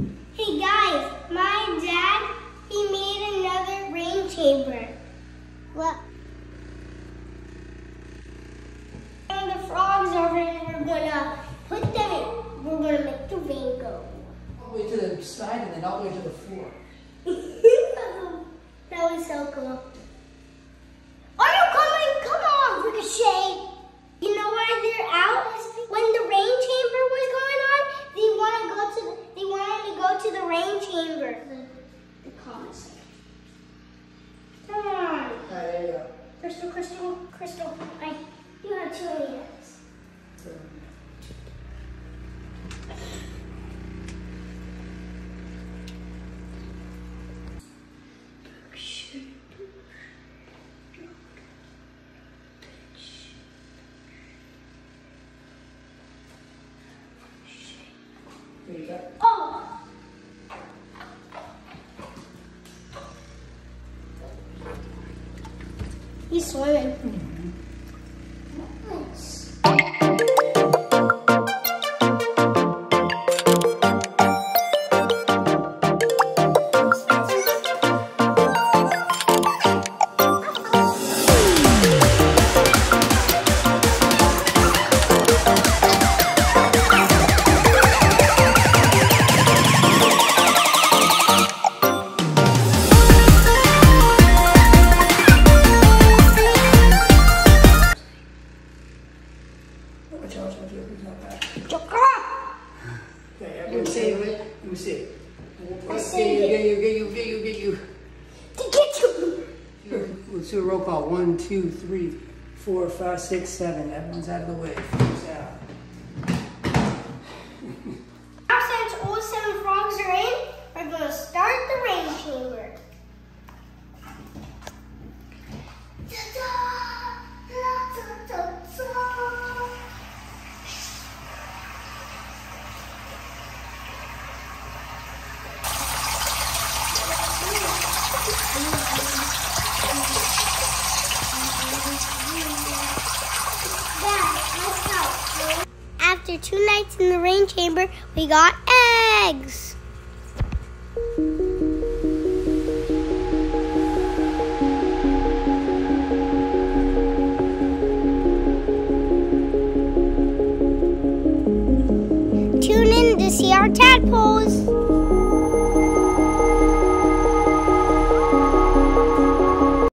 Hey guys, my dad, he made another rain chamber. What? And the frogs over there, we're gonna put them in. We're gonna make the rain go. All the way to the side and then all the way to the floor. That was so cool. Are you coming? Come on, Ricochet. You know why they're out? When the rain chamber was going on, they wanted to go to the rain chamber. The commissary. Come on. There you go. Crystal. You have too many eggs. There you go. Oh! He's swimming. Nice. Let me see. Get you. Let's do a roll call. 1, 2, 3, 4, 5, 6, 7. Everyone's out of the way. Who's out? Now since all 7 frogs are in, we're going to start the rain chamber. After 2 nights in the rain chamber, we got eggs. Tune in to see our tadpoles.